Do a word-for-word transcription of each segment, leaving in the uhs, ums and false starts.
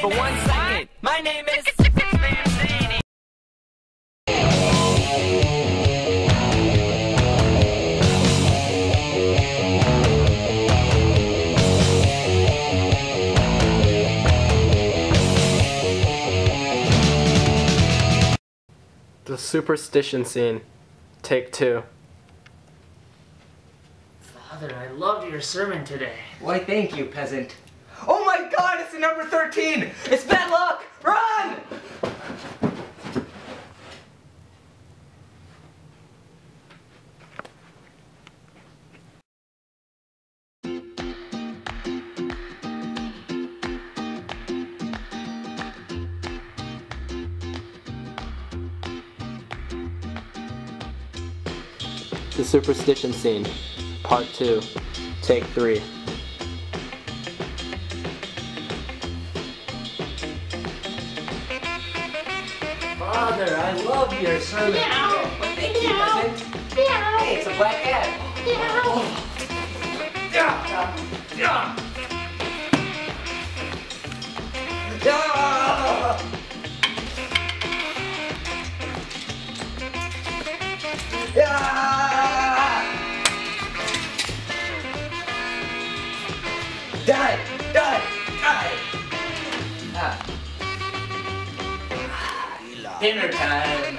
for one second. My name is Mancini. The superstition scene. Take two. Father, I loved your sermon today. Why, thank you, peasant. Oh my God, it's the number thirteen! It's bad luck! Run! The superstition scene. Part two. Take three. Father, I love your sermon. Meow. Why, thank you, peasant. Meow. Hey, it's a black cat. Meow. Yeah. Yeah. Yeah. Yeah. Die! Die! Die! Ah. Dinner time!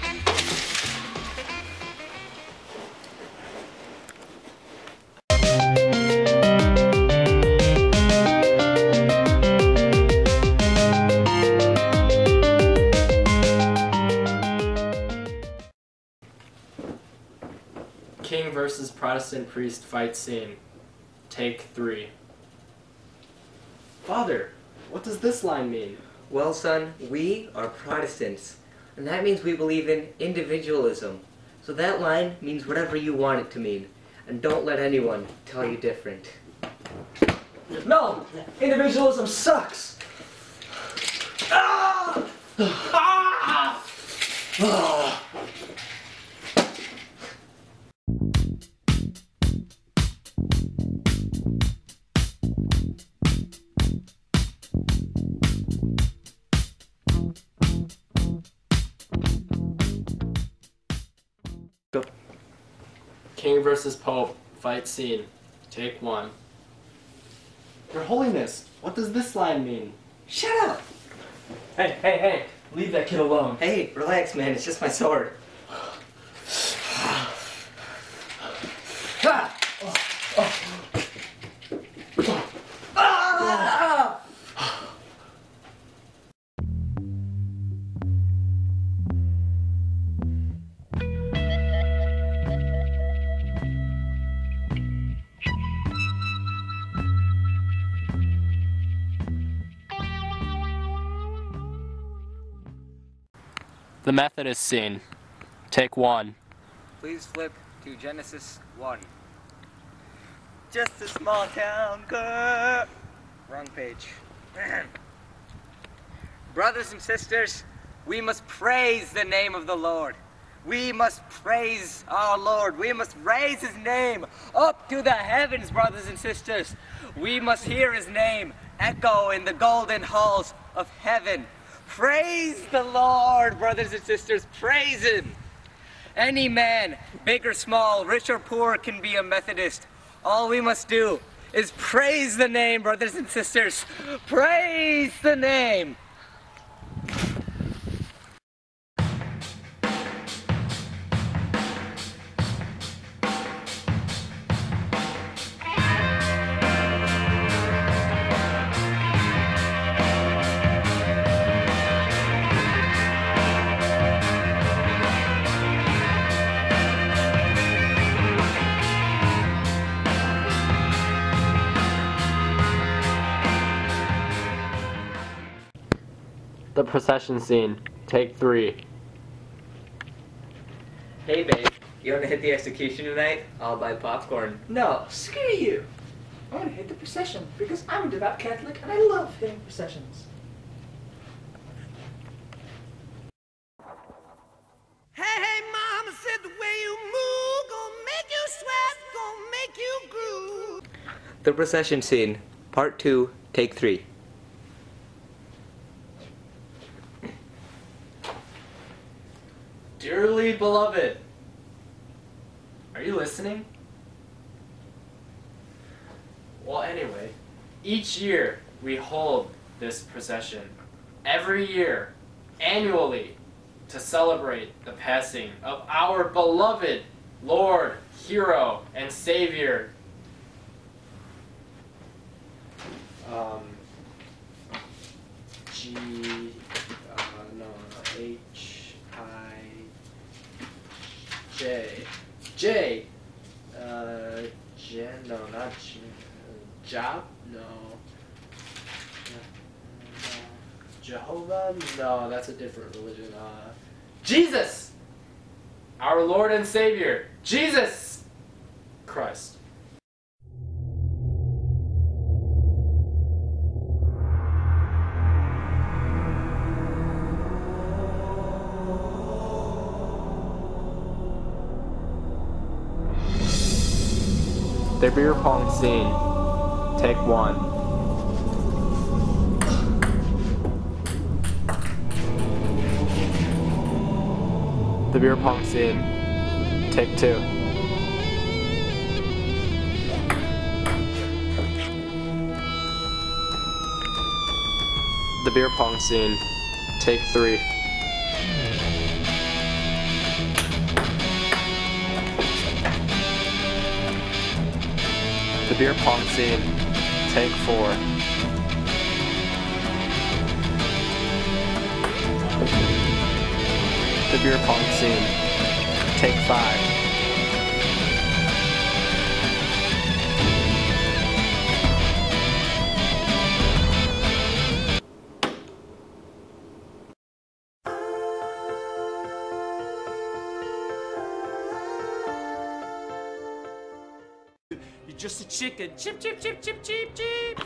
King versus Protestant priest fight scene. Take three. Father, what does this line mean? Well, son, we are Protestants, and that means we believe in individualism. So that line means whatever you want it to mean, and don't let anyone tell you different. No! Individualism sucks! Ah! Ah! Ah! Go. King versus Pope fight scene. Take one. Your Holiness, what does this line mean? Shut up! Hey, hey, hey. Leave that kid alone. Hey, relax, man. It's just my sword. Ah! Ah! The Methodist scene. Take one. Please flip to Genesis one. Just a small town girl. Wrong page. Brothers and sisters, we must praise the name of the Lord. We must praise our Lord. We must raise His name up to the heavens, brothers and sisters. We must hear His name echo in the golden halls of heaven. Praise the Lord, brothers and sisters. Praise Him. Any man, big or small, rich or poor, can be a Methodist. All we must do is praise the name, brothers and sisters. Praise the name. The procession scene. Take three. Hey babe, you wanna hit the execution tonight? I'll buy popcorn. No, screw you. I want to hit the procession because I'm a devout Catholic and I love hitting processions. Hey, hey, mama said the way you move gonna make you sweat, gonna make you groove. The procession scene, part two, take three. beloved. Are you listening? Well, anyway, each year we hold this procession. Every year, annually, to celebrate the passing of our beloved Lord, hero, and Savior. Um, G, uh, no, H, I, J, J, uh, J, no, not J, Job, no, Jehovah, no, that's a different religion, uh, Jesus, our Lord and Savior, Jesus Christ. The beer pong scene. Take one. The beer pong scene. Take two. The beer pong scene. Take three. The beer pong scene. Take four. The beer pong scene. Take five. You're just a chicken. Chip, chip, chip, chip, chip, chip.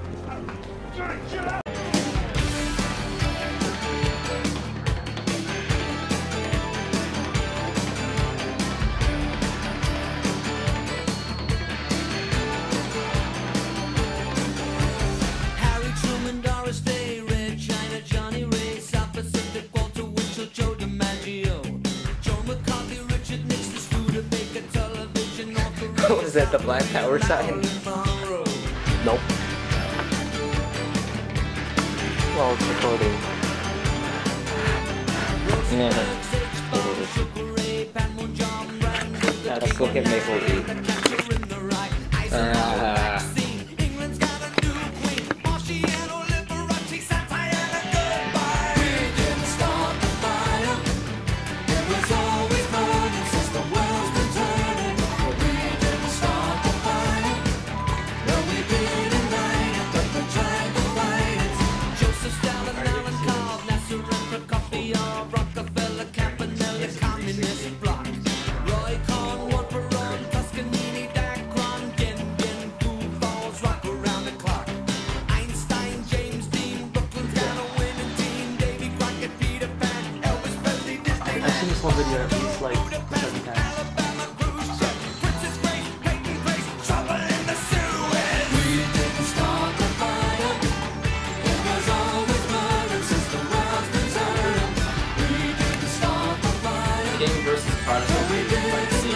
Harry Truman, Doris Day, Red China, Johnny Ray, South Pacific, Walter Winchell, Joe DiMaggio, Joe McCarthy, Richard Nixon, Studebaker, television, North Korea. What is that, the Black Power sign? Nope. Well, it's recording. Yeah. Yeah, let's go get Maple Leaf. Uh, I've seen this one video at least like seven times. King versus Protestant fight scene.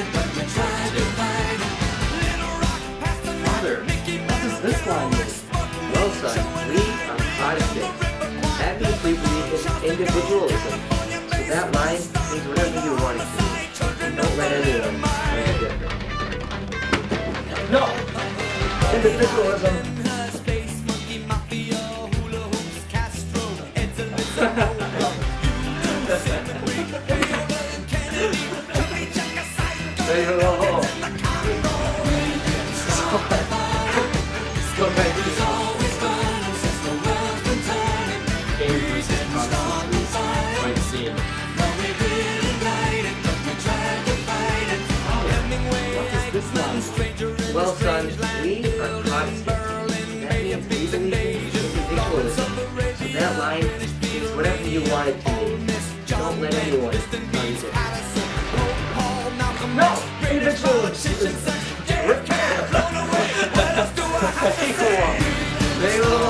Father, what does this line mean? Well, son, we are Protestants. That means we believe in individualism. So that line means whatever you want it to be. Don't let anyone make it different. No! Individualism. Say hello. Let's go back to the King versus Protestant fight scene. What is this line? Well, son, we are Protestants. That means we believe in individualism. So that line means whatever you want it to be. Don't let anyone tell you different. No! Individualism! Rip Equal. They will